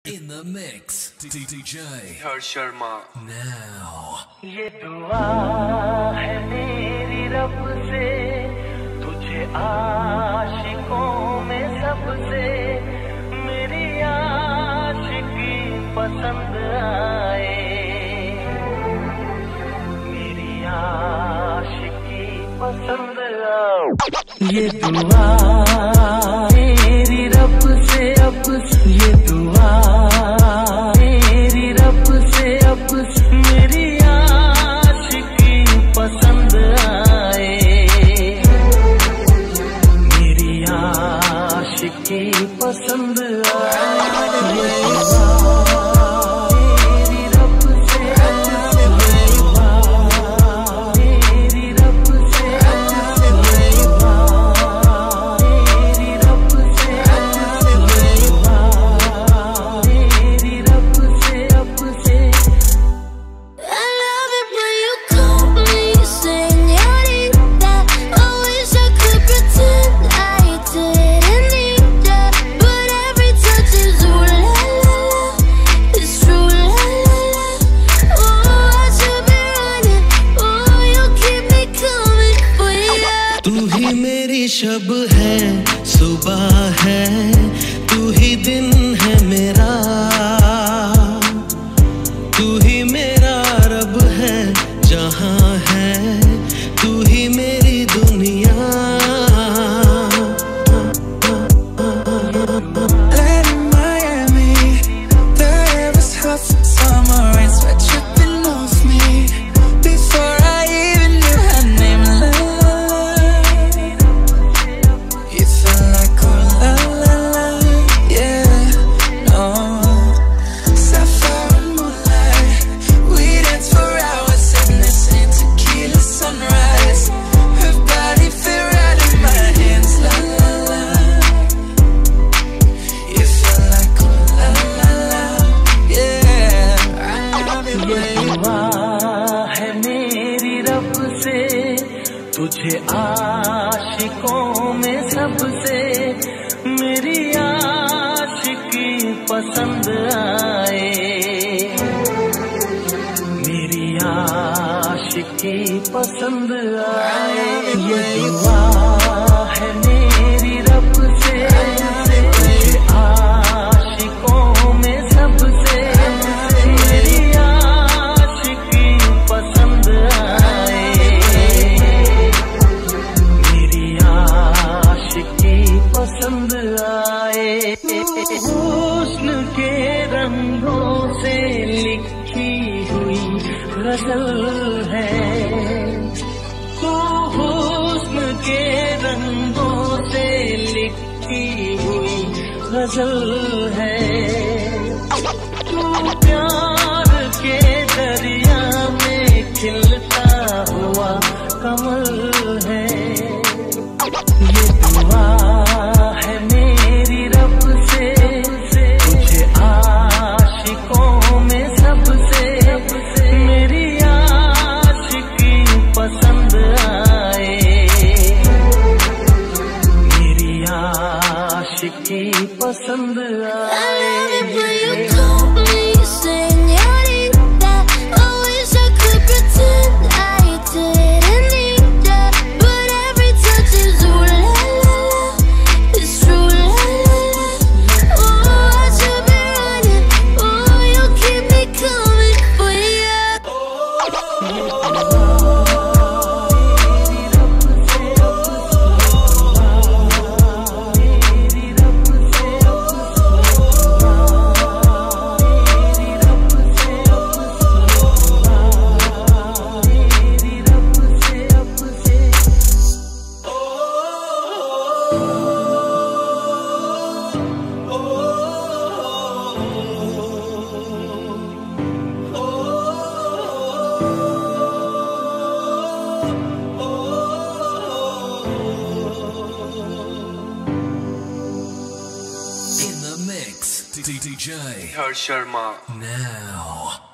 In the mix, DJ Harsh Sharma. now. ये दुआ है मेरी रब से, तुझे आशिकों में सबसे मेरी आशिकी पसंद आए, मेरी आशिकी पसंद आए। ये दुआ मेरी रब से, अब ये दुआ मेरी रब से, अब मेरी आशिकी पसंद आए, मेरी आशिकी पसंद आए। ये दुआ मेरी रब से, ये दुआ मेरी रब से, ये दुआ मेरी रब से, ये दुआ मेरी रब से, अब से। I love it when you call me señorita. I wish I could pretend I didn't need ya, but every touch is ooh la la la, it's true la la la. Oh, I should be running, oh, you keep me coming for ya. तू ही मेरी शब है, सुबह है, तू ही दिन है मेरा, तू ही मेरा रब है, जहां है तू ही मेरी दुनिया। Land in Miami, the air is hot from summer rain, sweat dripping off me. Before I even knew her name, la la la. You felt like oh la la la, yeah, no. Sapphire and moonlight, we danced for hours, sipping the same tequila sunrise. Her body fit right in my hands, la la la. You feel like oh la la la, yeah. I love it ये when you दुआ है मेरी रब से, तुझे आशिकों में सबसे मेरी आशिकी पसंद आए, मेरी आशिकी पसंद आए। ये दुआ है मेरी रब से, तुझे आशिकों में सबसे मेरी आशिकी पसंद आए, मेरी आशिकी पसंद आए। हुस्न के रंगों से लिखी हुई गजल है, तू हुस्न के रंगों से लिखी हुई गजल है, तू प्यार के दरिया में खिलता हुआ कमल है। ये दुआ है मेरी रब से, तुझे आशिकों में सबसे मेरी आशिकी पसंद आए, मेरी आशिकी पसंद I आए। love it when you call me señorita. I wish I could pretend I didn't need ya, but every touch is ooh la la la, it's true la la la. Oh, I should be running, oh, you keep me coming for ya. In the mix, DJ Harsh Sharma. now.